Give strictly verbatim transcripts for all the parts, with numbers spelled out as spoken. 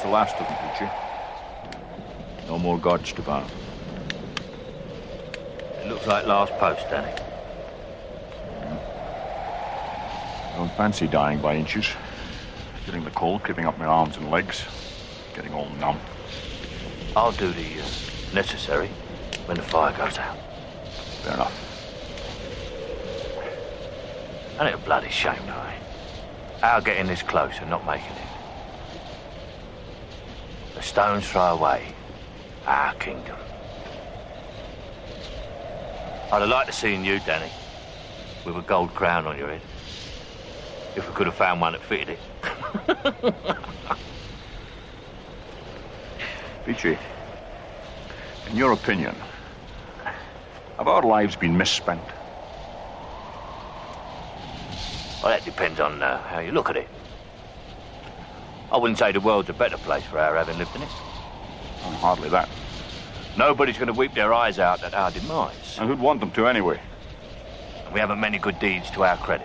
the last of them, Peachy. No more gods to bow. It looks like last post, Danny. Don't fancy dying by inches. Feeling the cold creeping up my arms and legs. Getting all numb. I'll do the uh, necessary when the fire goes out. Fair enough. And it's a bloody shame, though, eh? Our getting this close and not making it. The stones throw away our kingdom. I'd have liked to seen you, Danny, with a gold crown on your head. If we could have found one that fitted it. Peachy, in your opinion, have our lives been misspent? Well, that depends on uh, how you look at it. I wouldn't say the world's a better place for our having lived in it. Oh, hardly that. Nobody's going to weep their eyes out at our demise. And who'd want them to anyway? And we haven't many good deeds to our credit.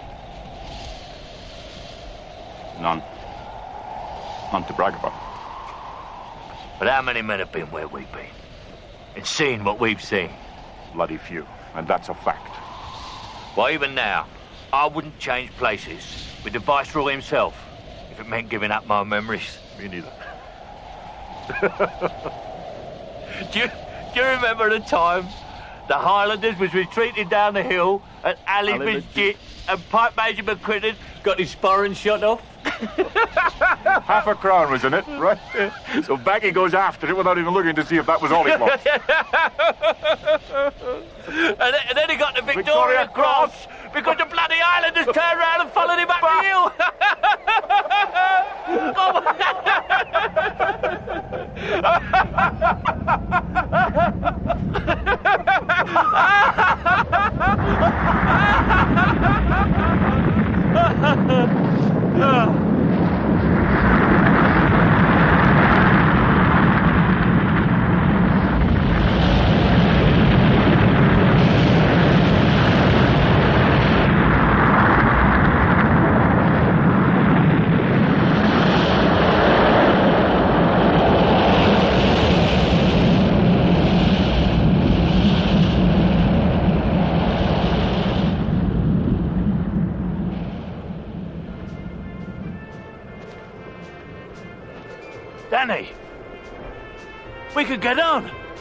None. None to brag about. But how many men have been where we've been? And seen what we've seen? Bloody few. And that's a fact. Well, even now, I wouldn't change places with the Viceroy himself if it meant giving up my memories. Me neither. do, you, do you remember the time the Highlanders was retreating down the hill and Ali Midget and Pipe Major McQuinnan got his sporran shot off? Half a crown was in it, right? So back he goes after it without even looking to see if that was all he lost. and, then, and then he got the Victoria, Victoria Cross, Cross because the bloody Islanders turned around and followed him up the hill. Danny, we could get on.